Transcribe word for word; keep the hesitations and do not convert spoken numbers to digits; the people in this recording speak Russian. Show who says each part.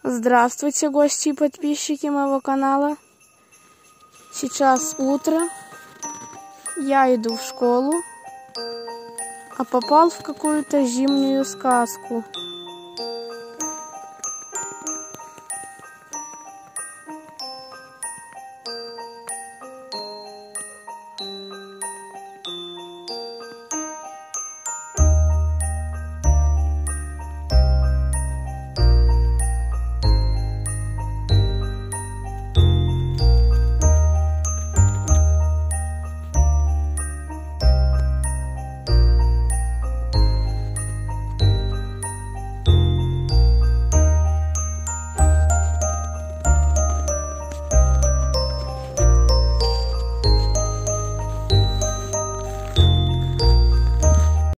Speaker 1: Здравствуйте, гости и подписчики моего канала. Сейчас утро. Я иду в школу, а попал в какую-то зимнюю сказку.